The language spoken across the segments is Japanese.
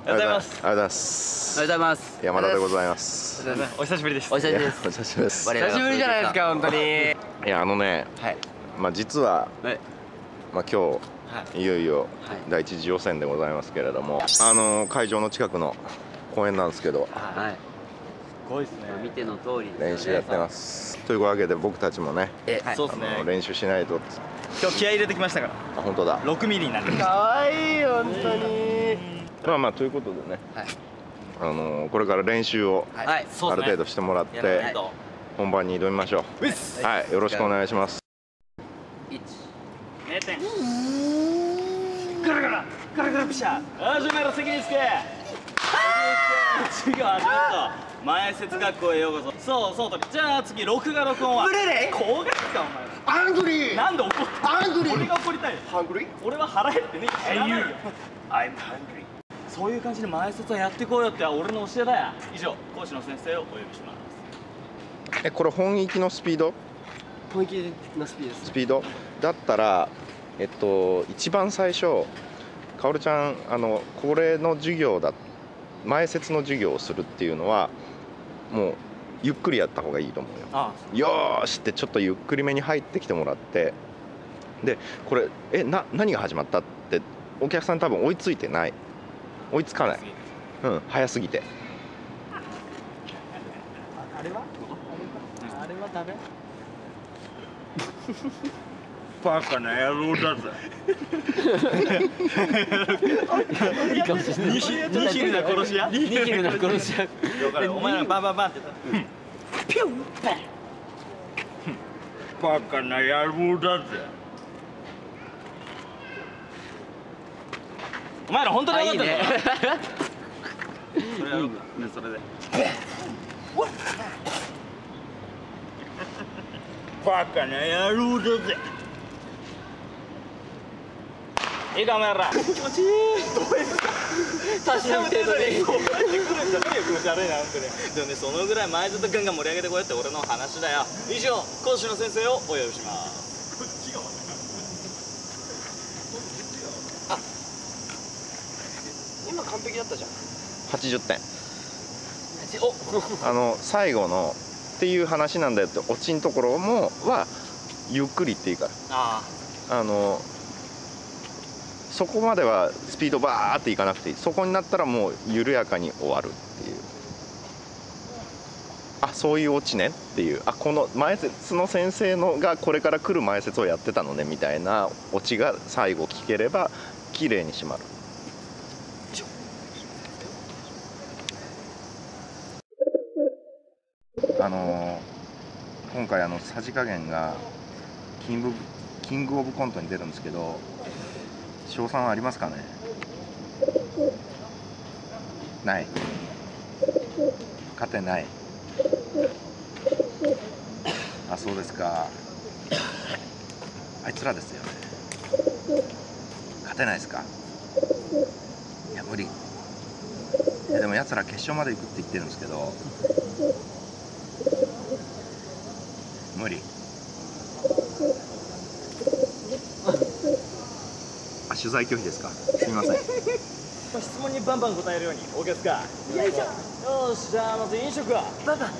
おはようございます。 おはようございます。 おはようございます。 山田でございます。 お久しぶりです。 お久しぶりです。 お久しぶりです。 久しぶりじゃないですか、本当に。 いや、 はい。 まあ実は、 はい。 まあ今日いよいよ第一次予選でございますけれども、会場の近くの公園なんですけど、 はい。 すごいですね。 見ての通り。 練習やってます。というわけで僕たちもね、 そうですね。 練習しないと。 今日気合い入れてきましたから。 あ、本当だ。 6ミリになりました。 可愛い本当に。 まあということでね、 はい。 これから練習をはい。 ある程度してもらって本番に挑みましょう。はい、よろしくお願いします。 1。 0点。ガラガラガラガラプシャー。始めろ、席につけ。次は始めろ。前説学校へようこそ。そうと。じゃあ次録画録音は。ブレレ。こうがですかお前。 アングリー。 なんで怒って。 アングリー。 俺が怒りたい。 ハングリー。 俺は腹減ってね。知らないよ。I'm hungry。そういう感じで前説はやってこうよって俺の教えだよ。以上、講師の先生をお呼びします。 これ本域のスピード？ 本気のスピードです。 スピードだったら、一番最初かおるちゃんこれの授業だ、前説の授業をするっていうのはもうゆっくりやった方がいいと思うよ。 ああ、よーしってちょっとゆっくりめに入ってきてもらって、でこれ何が始まったってお客さん多分追いついてない、追いつかない、早すぎて。 あれはダメ。 バカな野郎だぜ。 いいかもしれない。 ニヒルな殺し屋。 ニヒルな殺し屋。 お前らバンバンバンって言った。ピュンパン。 バカな野郎だぜ。 お前ら本当に分かってんの？ いいね。 それやろうか。それで。 バカな野郎だぜ。 いいかお前ら。気持ちいい。 確かに程度で。 こうやってくるんじゃねえよ、気持ち悪いな本当に。でもね、そのぐらい前ずっとガンガン盛り上げてこうやって俺の話だよ。以上、講師の先生をお呼びします。 今完璧だったじゃん。 80点。最後のっていう話なんだよってオチのところはゆっくりっていいから。そこまではスピードバーっていかなくていい。そこになったらもう緩やかに終わるっていう。あ、そういうオチねっていう。あ、この前説の先生のがこれから来る前説をやってたのねみたいなオチが最後聞ければ綺麗に締まる。今回さじ加減がキングオブコントに出るんですけど、賞賛ありますかね？ない。勝てない。あ、そうですか。あいつらですよね。勝てないですか？いや無理。いやでも奴ら決勝まで行くって言ってるんですけど、無理。あ、取材拒否ですか？すみません。 質問にバンバン答えるように OK ですか？よいしょ。よし、じゃあまず飲食はバンバン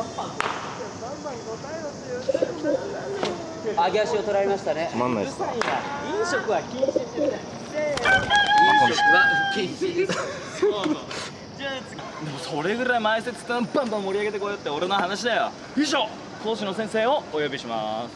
揚げ足を取られましたね。 つまんないですか？ 飲食は禁止って言ったよ。 飲食は禁止です。 じゃあ次。でもそれぐらい前説バンバン盛り上げてこうよって俺の話だよ。以上、講師の先生をお呼びします。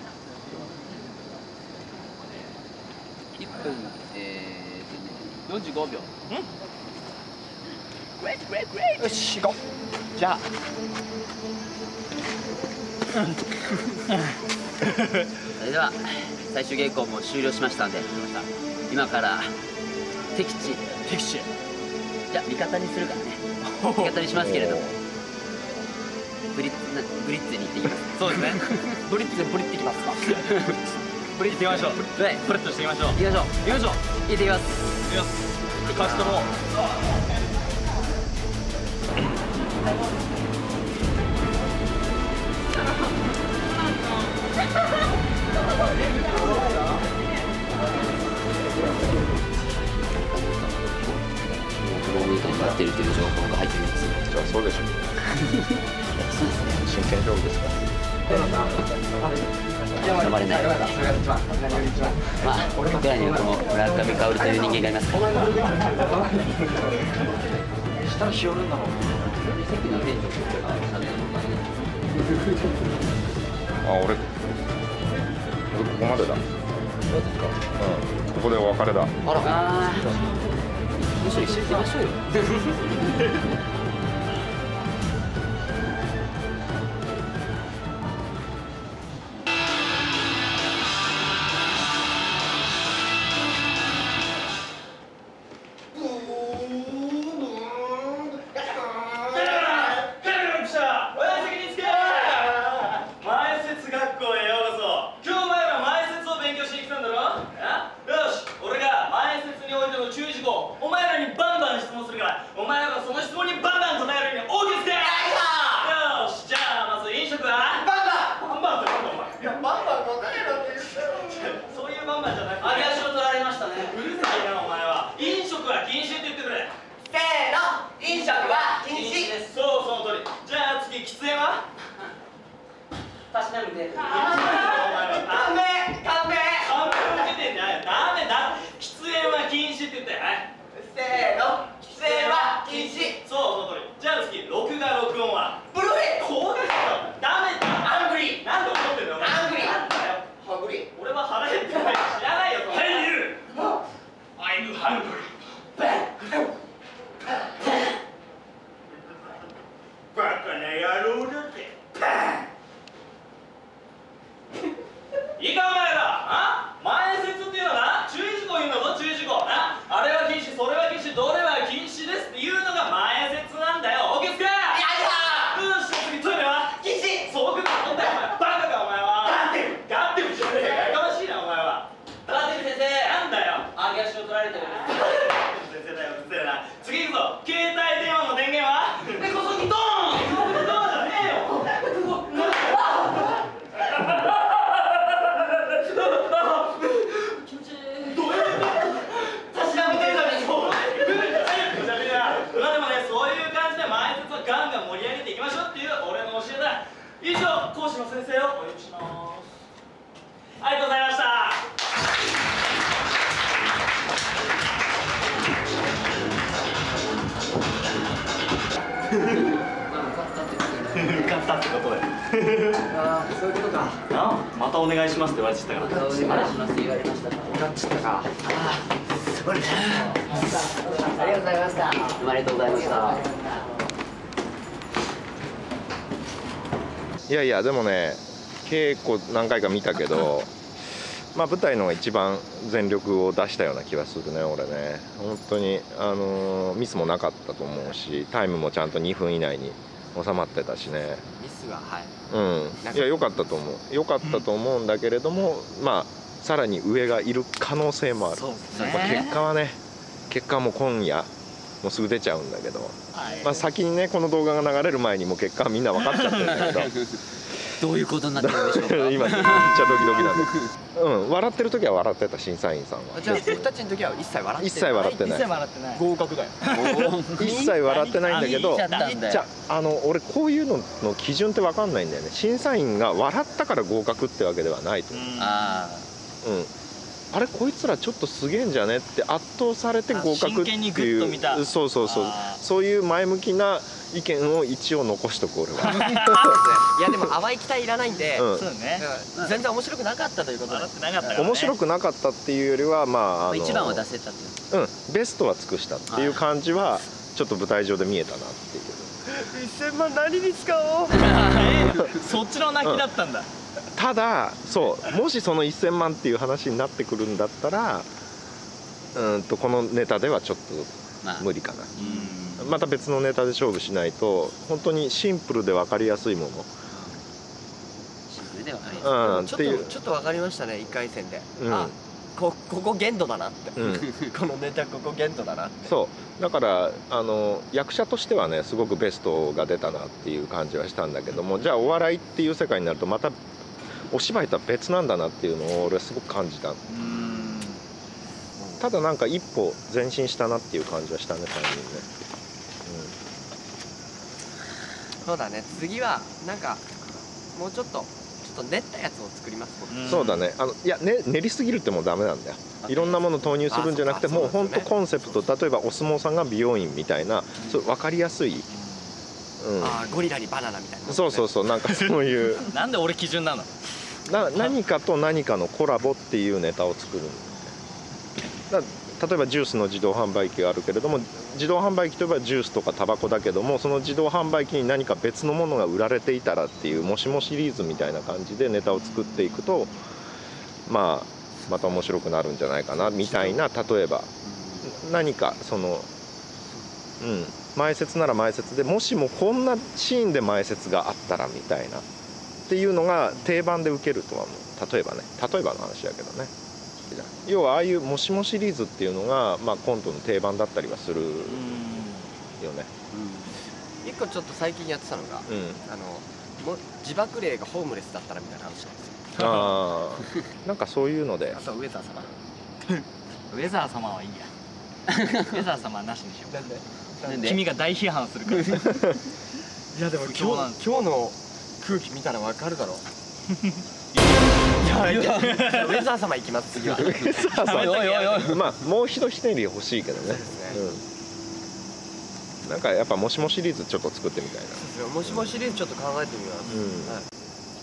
1分45秒。 よし、行こう。じゃあそれでは最終稽古も終了しましたんで、今から敵地じゃあ味方にするからね。味方にしますけれども、ブリッツに行ってきます。 そうですね。 ブリッツ行ってきますか。 ブリッツ行きましょう。 はい、 ブリッツしていきましょう。 行きましょう。 行きましょう。 行ってきます。 行きます。カストロすごい。 ムートになっているという情報が入っています。 じゃあそうでしょう。 そうですね。 真剣勝負ですから。 選ばれない。まあ僕らにはこの村上薫という人間がいますから。 下にしおるんだもん。 あ、俺ここまでだ。うん、ここでお別れだ。 あら。むしろ一緒に行きましょうよ。 またお願いしますって言われちゃったから。 お願いしますって言われました。 勝っちゃったか。 すごいね。ありがとうございました。ありがとうございました。 いやいやでもね、稽古何回か見たけど、まあ舞台のが一番全力を出したような気がするね、俺ね。本当にミスもなかったと思うし、タイムもちゃんと2分以内に収まってたしね。 ミスははい。 うん、いや良かったと思う。良かったと思うんだけれども、まあさらに上がいる可能性もある。 そうですね。 まあ、結果はもう今夜もうすぐ出ちゃうんだけど、まあ先にねこの動画が流れる前にもう結果はみんな分かっちゃってるんだけど。 どういうことになってるんでしょうか。 今めっちゃドキドキなんで。うん、笑ってる時は笑ってた審査員さんは。 じゃあ僕たちの時は一切笑ってない。 一切笑ってない。 合格だよ。 一切笑ってないんだけど、 じゃあ俺こういうのの基準って分かんないんだよね。審査員が笑ったから合格ってわけではないと思う。うん。あれこいつらちょっとすげえんじゃねって圧倒されて合格っていう、そうそうそう、そういう前向きな意見を一応残しとく俺は。 いやでも淡い期待いらないんで、 そうね。 全然面白くなかったということで。 面白くなかったっていうよりはまあ一番は出せたっていう。 ベストは尽くしたっていう感じはちょっと舞台上で見えたなっていう。 1000万何に使おう。 そっちの泣きだったんだ。 ただそうもしその1000万っていう話になってくるんだったらこのネタではちょっと無理かな、また別のネタで勝負しないと本当にシンプルで分かりやすいものシンプルで分かりやすいちょっと分かりましたね1回戦で、ここ限度だなって、このネタここ限度だなって。 そうだから役者としてはねすごくベストが出たなっていう感じはしたんだけども、じゃあお笑いっていう世界になるとまたお芝居とは別なんだなっていうのを俺はすごく感じた。 ただなんか一歩前進したなっていう感じはしたね、3人ね。 そうだね、次はなんかもうちょっと練ったやつを作ります。 そうだね、いや、練りすぎるってもうダメなんだよ。いろんなもの投入するんじゃなくて、もう本当コンセプト、例えばお相撲さんが美容院みたいな、そう分かりやすい、 ゴリラにバナナみたいな。 そうそうそう、なんかそういうなんで俺基準なの？ 何かと何かのコラボっていうネタを作るんだ。例えばジュースの自動販売機があるけれども、自動販売機といえばジュースとかタバコだけども、その自動販売機に何か別のものが売られていたらっていうもしもシリーズみたいな感じでネタを作っていくと、また面白くなるんじゃないかなみたいな。例えば何かその前説なら前説で、もしもこんなシーンで前説があったらみたいなっていうのが定番で受けるとは思う。例えばの話だけどね。要はああいうもしもシリーズっていうのが、コントの定番だったりはするよね。 一個ちょっと最近やってたのが、自爆霊がホームレスだったらみたいな話なんですよ。 なんかそういうので、 あとウェザー様ウェザー様はいいや。ウェザー様はなしにしよなんでう。君が大批判するから。 いやでも今日の空気見たらわかるだろ。ウェザー様行きます、次は。 もう一ひねり欲しいけどね。なんかやっぱもしもシリーズちょっと作ってみたいな。 もしもシリーズちょっと考えてみます。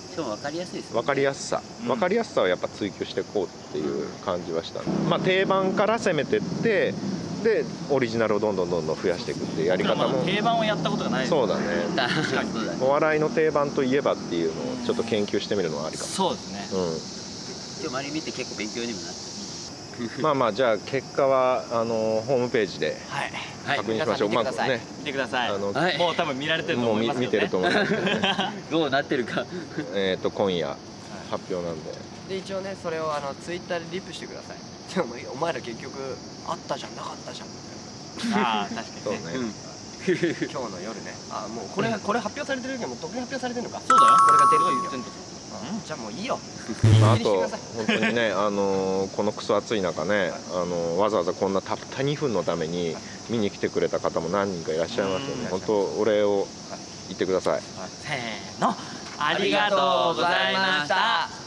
しかも分かりやすいですね。 分かりやすさはやっぱ追求していこうっていう感じはした。定番から攻めてってでオリジナルをどんどん増やしていくっていうやり方も。 定番をやったことがない。 そうだね。 確かにお笑いの定番といえばっていうのをちょっと研究してみるのはありかも。 そうですね。 今日周り見て結構勉強にもなって。 じゃあ結果はホームページで確認しましょう。 皆さん見てください。もうはい多分見られてると思いますけどね。 もう見てると思いますけどね。 どうなってるか。 今夜発表なんで。 で一応ね、それをツイッターでリプしてください。お前ら結局あったじゃん、なかったじゃん。 ああ、確かそうにね。 ね。 今日の夜ね。もうこれ発表されてるけど、もうとっくに発表されてるのか。 そうだよ。 これが出る言ってんだ。 じゃあもういいよ。 あと本当にね、このクソ暑い中ね、わざわざこんなたった2分のために見に来てくれた方も何人かいらっしゃいますよね。本当お礼を言ってください。 せーの、ありがとうございました。